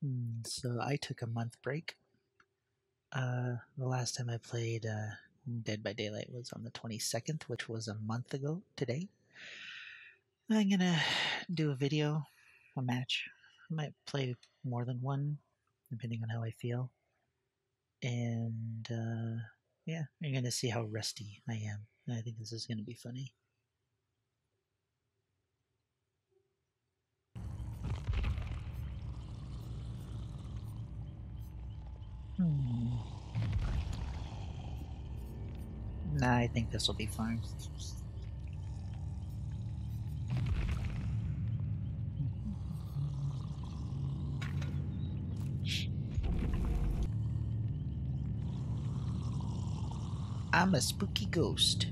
So I took a month break. The last time I played Dead by Daylight was on the 22nd, which was a month ago today. I'm gonna do a video, a match. I might play more than one, depending on how I feel. And yeah, you're gonna see how rusty I am. I think this is gonna be funny. Nah, I think this will be fine. I'm a spooky ghost.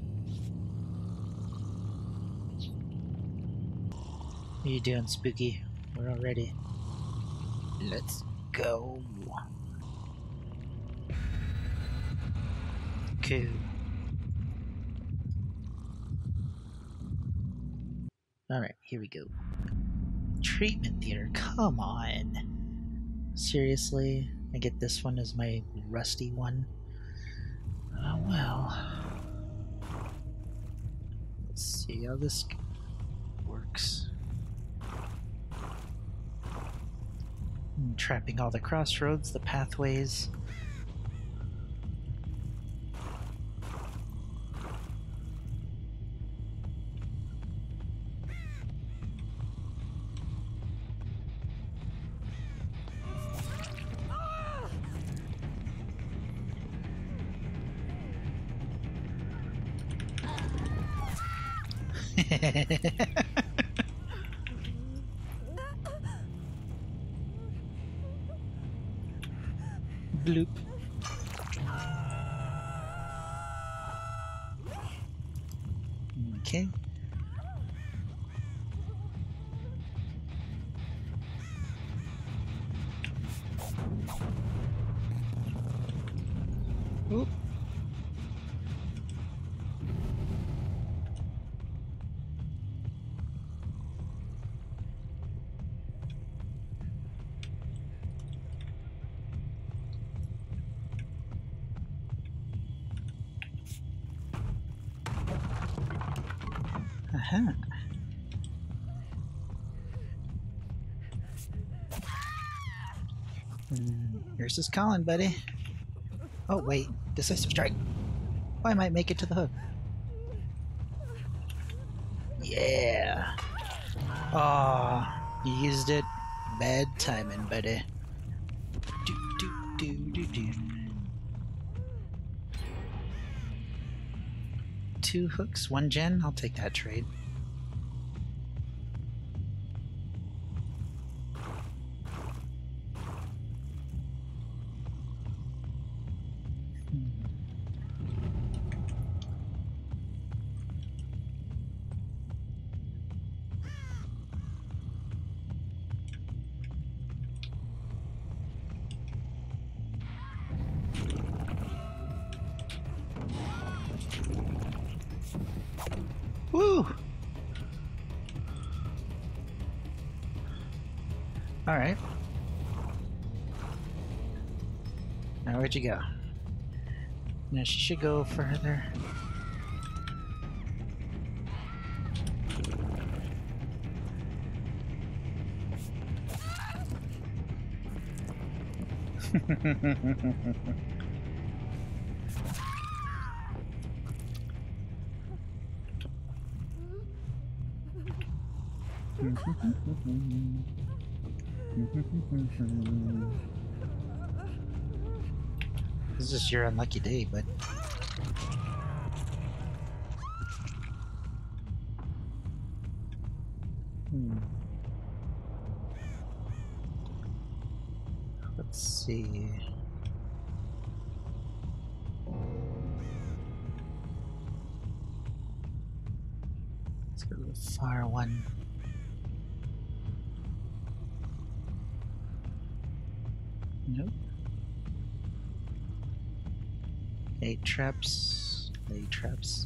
What are you doing, Spooky? We're all ready. Let's go. Cool. Alright, here we go. Treatment theater, come on. Seriously? I get this one as my rusty one? Oh well. Let's see how this works. Trapping all the crossroads, the pathways. Bloop. Okay. Oop. Aha. Yours is calling, buddy. Oh, wait. Decisive strike. Oh, I might make it to the hook. Yeah. Oh, you used it. Bad timing, buddy. Do, do, do, do, do. 2 hooks, 1 gen. I'll take that trade. Woo! Alright. Now where'd you go? Now she should go further. This is your unlucky day, but let's see. Let's go to the far one. Nope. 8 traps. 8 traps.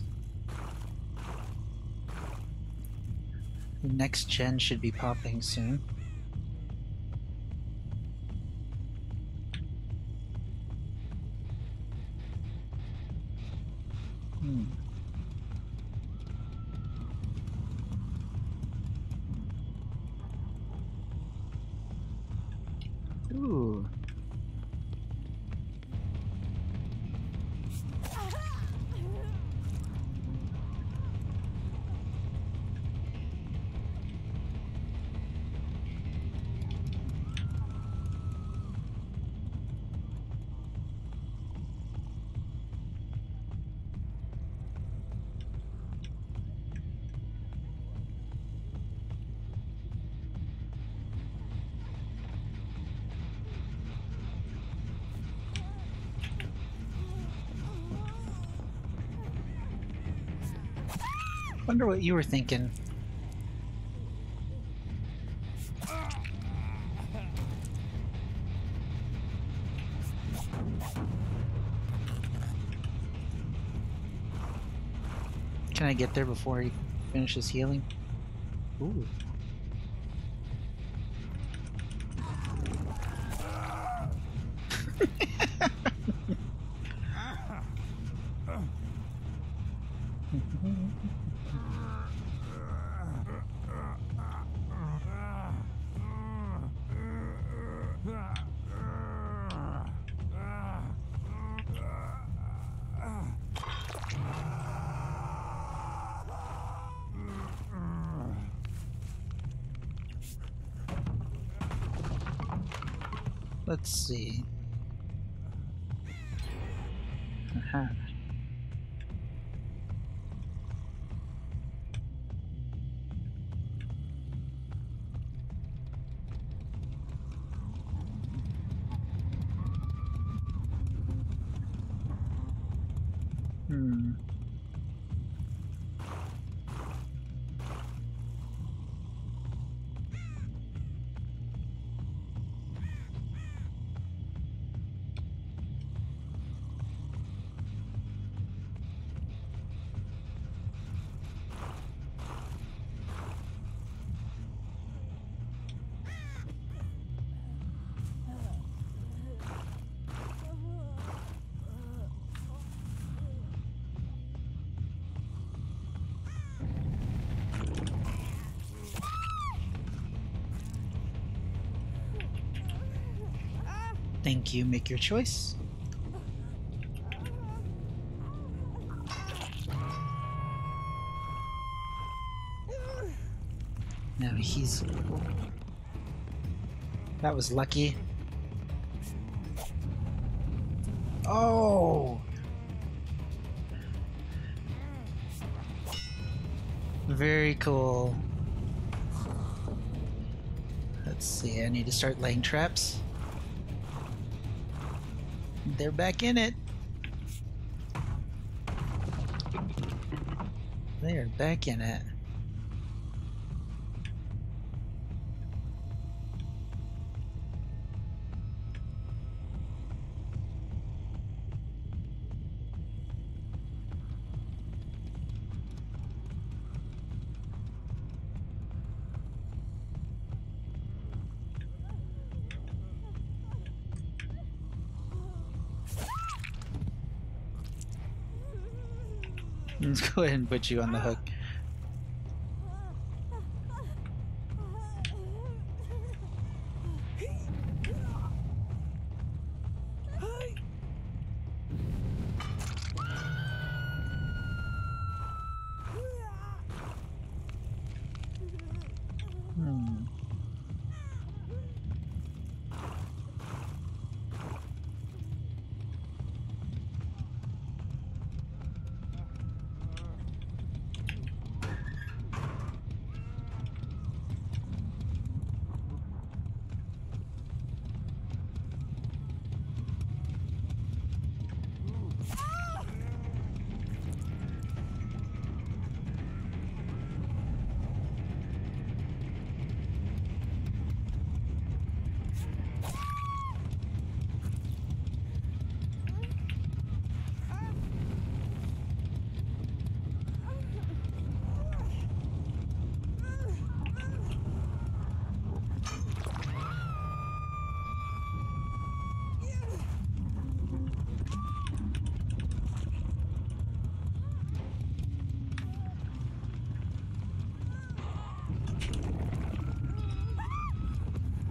The next gen should be popping soon. Ooh. Wonder what you were thinking. Can I get there before he finishes healing? Ooh. Let's see. Aha. Thank you. Make your choice. Now he's... That was lucky. Oh! Very cool. Let's see, I need to start laying traps. They're back in it. They are back in it. Let's go ahead and put you on the hook.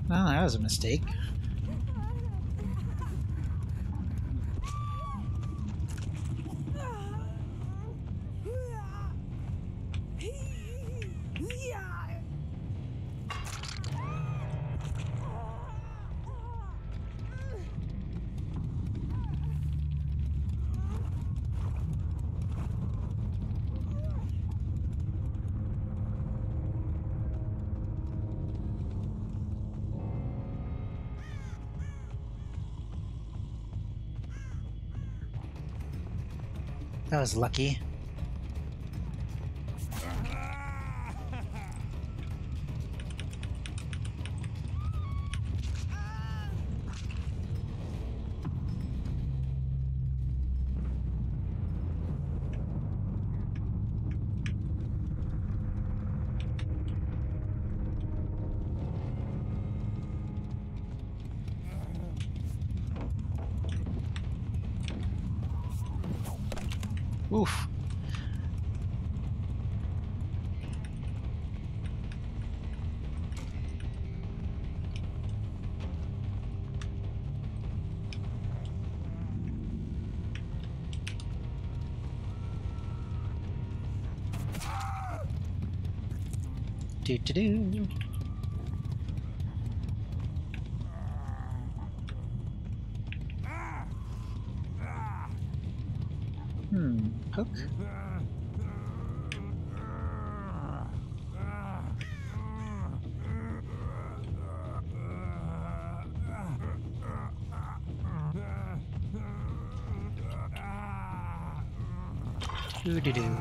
Oh, that was a mistake. That was lucky. Oof. Do-do-do. Hook? Do-do-do.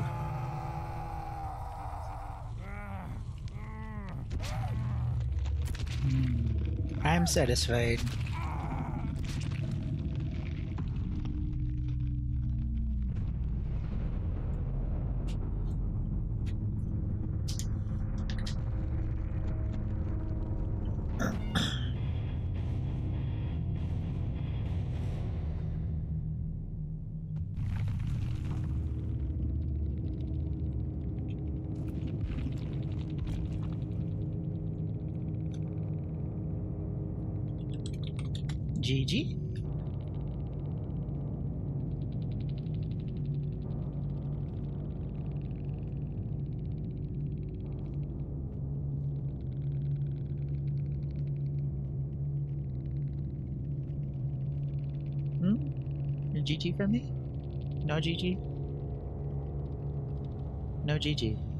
I'm satisfied. GG. GG for me? No GG? No GG.